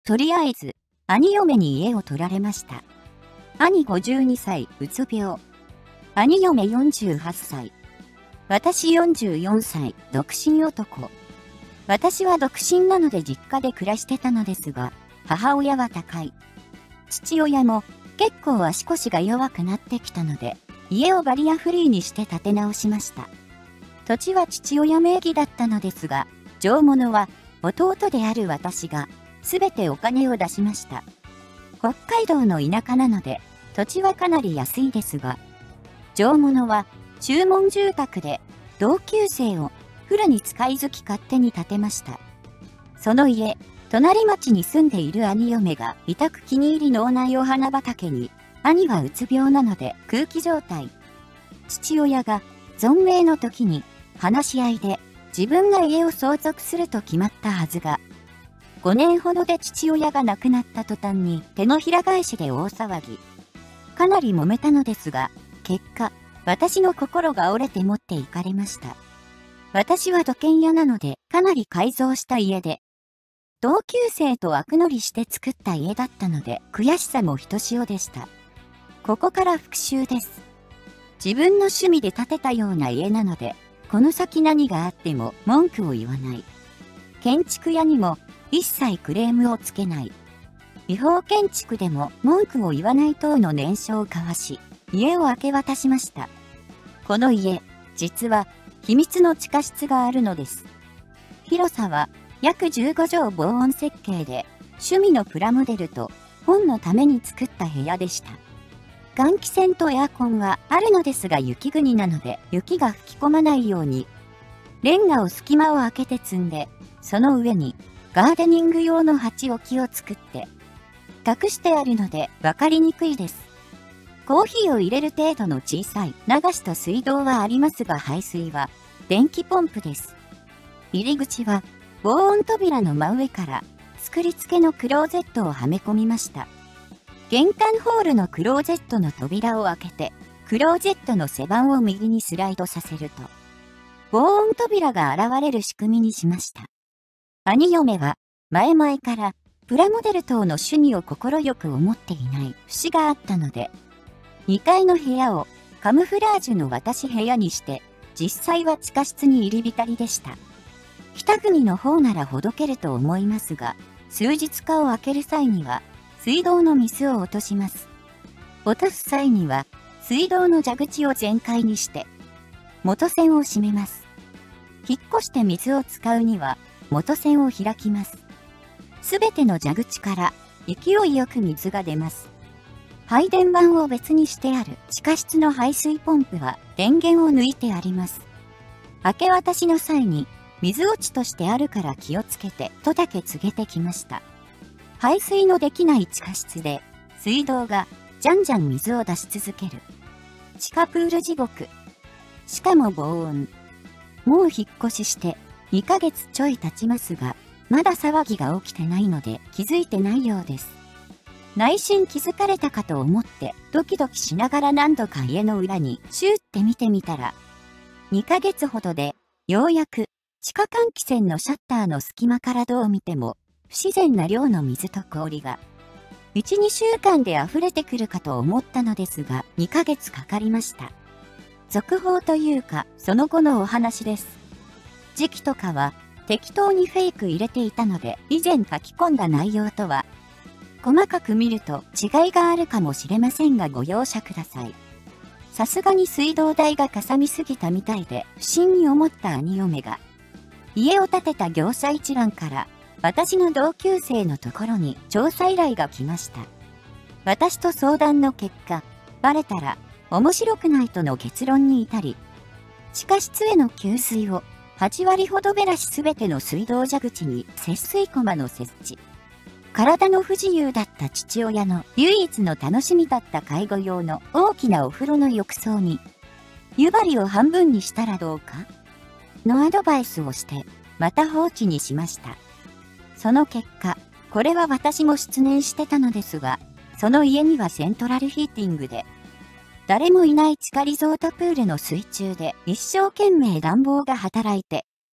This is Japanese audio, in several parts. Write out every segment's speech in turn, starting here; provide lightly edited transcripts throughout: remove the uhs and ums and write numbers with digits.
とりあえず、兄嫁に家を取られました。兄52歳、うつ病。兄嫁48歳。私44歳、独身男。私は独身なので実家で暮らしてたのですが、母親は他界。父親も結構足腰が弱くなってきたので、家をバリアフリーにして建て直しました。土地は父親名義だったのですが、上物は弟である私がすべてお金を出しました。北海道の田舎なので土地はかなり安いですが、上物は注文住宅で同級生をフルに使い好き勝手に建てました。その家、隣町に住んでいる兄嫁が委託気に入り農内お花畑に、兄はうつ病なので空気状態。父親が存命の時に話し合いで自分が家を相続すると決まったはずが、5年ほどで父親が亡くなった途端に手のひら返しで大騒ぎ。かなり揉めたのですが、結果、私の心が折れて持っていかれました。私は土建屋なのでかなり改造した家で、同級生と悪乗りして作った家だったので悔しさもひとしおでした。ここから復習です。自分の趣味で建てたような家なので、この先何があっても文句を言わない。建築屋にも一切クレームをつけない。違法建築でも文句を言わない等の念書を交わし、家を明け渡しました。この家、実は秘密の地下室があるのです。広さは約15畳防音設計で、趣味のプラモデルと本のために作った部屋でした。換気扇とエアコンはあるのですが雪国なので雪が吹き込まないように、レンガを隙間を開けて積んで、その上にガーデニング用の鉢置きを作って隠してあるので分かりにくいです。コーヒーを入れる程度の小さい流しと水道はありますが排水は電気ポンプです。入り口は防音扉の真上から作り付けのクローゼットをはめ込みました。玄関ホールのクローゼットの扉を開けて、クローゼットの背板を右にスライドさせると、防音扉が現れる仕組みにしました。兄嫁は前々からプラモデル等の趣味を快く思っていない節があったので、2階の部屋をカムフラージュの私部屋にして、実際は地下室に入り浸りでした。北国の方ならほどけると思いますが、数日間を開ける際には、水道の水を落とします。落とす際には、水道の蛇口を全開にして、元栓を閉めます。引っ越して水を使うには、元栓を開きます。すべての蛇口から勢いよく水が出ます。配電盤を別にしてある地下室の排水ポンプは電源を抜いてあります。明け渡しの際に、水落ちとしてあるから気をつけてとだけ告げてきました。排水のできない地下室で水道がじゃんじゃん水を出し続ける。地下プール地獄。しかも防音。もう引っ越しして2ヶ月ちょい経ちますが、まだ騒ぎが起きてないので気づいてないようです。内心気づかれたかと思ってドキドキしながら何度か家の裏にシューって見てみたら、2ヶ月ほどでようやく地下換気扇のシャッターの隙間からどう見ても不自然な量の水と氷が 1,2 週間で溢れてくるかと思ったのですが2ヶ月かかりました。続報というかその後のお話です。時期とかは適当にフェイク入れていたので以前書き込んだ内容とは細かく見ると違いがあるかもしれませんがご容赦ください。さすがに水道代がかさみすぎたみたいで不審に思った兄嫁が家を建てた業者一覧から私の同級生のところに調査依頼が来ました。私と相談の結果、バレたら面白くないとの結論に至り、地下室への給水を8割ほど減らしすべての水道蛇口に節水コマの設置。体の不自由だった父親の唯一の楽しみだった介護用の大きなお風呂の浴槽に、湯張りを半分にしたらどうかのアドバイスをして、また放置にしました。その結果、これは私も失念してたのですが、その家にはセントラルヒーティングで、誰もいない地下リゾートプールの水中で一生懸命暖房が働いて、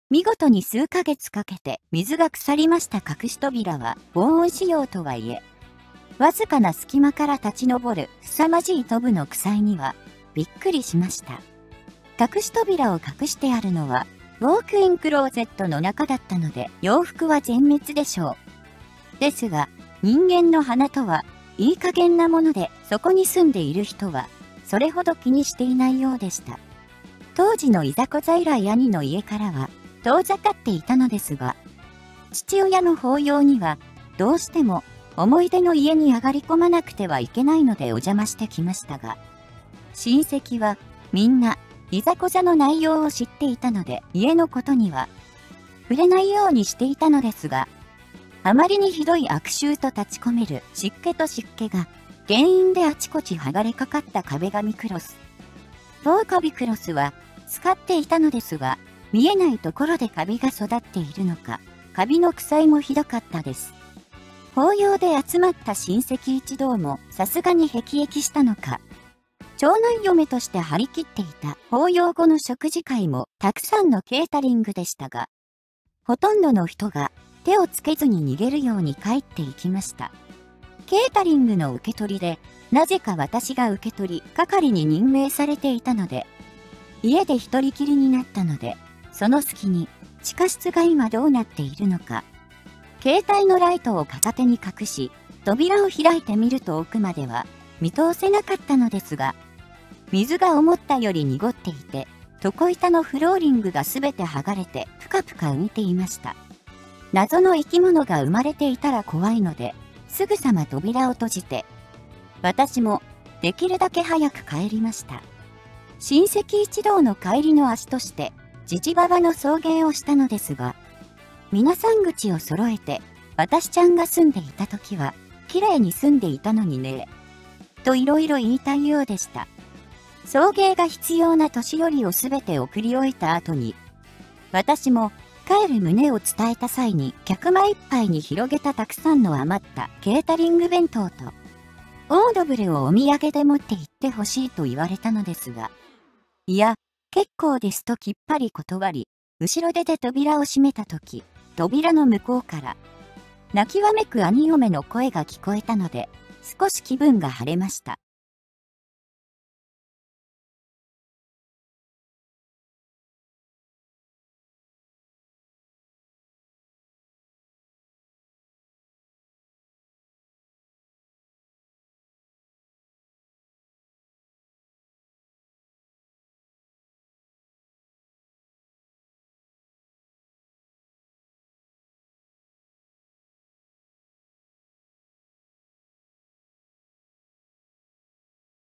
見事に数ヶ月かけて水が腐りました隠し扉は防音仕様とはいえ、わずかな隙間から立ち上る凄まじい飛ぶの臭いにはびっくりしました。隠し扉を隠してあるのはウォークインクローゼットの中だったので洋服は全滅でしょう。ですが人間の鼻とはいい加減なものでそこに住んでいる人はそれほど気にしていないようでした。当時のいざこざ以来兄の家からは遠ざかっていたのですが、父親の法要にはどうしても思い出の家に上がり込まなくてはいけないのでお邪魔してきましたが、親戚はみんないざこざの内容を知っていたので家のことには触れないようにしていたのですが、あまりにひどい悪臭と立ち込める湿気と湿気が原因であちこち剥がれかかった壁紙クロス。防カビクロスは使っていたのですが、見えないところでカビが育っているのか、カビの臭いもひどかったです。法要で集まった親戚一同もさすがに辟易したのか、長男嫁として張り切っていた法要後の食事会もたくさんのケータリングでしたが、ほとんどの人が手をつけずに逃げるように帰っていきました。ケータリングの受け取りで、なぜか私が受け取り係に任命されていたので、家で一人きりになったので、その隙に地下室が今どうなっているのか、携帯のライトを片手に隠し、扉を開いてみると奥までは見通せなかったのですが、水が思ったより濁っていて、床板のフローリングがすべて剥がれてぷかぷか浮いていました。謎の生き物が生まれていたら怖いので、すぐさま扉を閉じて、私もできるだけ早く帰りました。親戚一同の帰りの足として、じじばばの送迎をしたのですが、皆さん口を揃えて、私ちゃんが住んでいた時は、綺麗に住んでいたのにね、といろいろ言いたいようでした。送迎が必要な年寄りをすべて送り終えた後に、私も帰る旨を伝えた際に客間いっぱいに広げたたくさんの余ったケータリング弁当と、オードブルをお土産で持って行ってほしいと言われたのですが、いや、結構ですときっぱり断り、後ろ手で扉を閉めたとき、扉の向こうから、泣きわめく兄嫁の声が聞こえたので、少し気分が晴れました。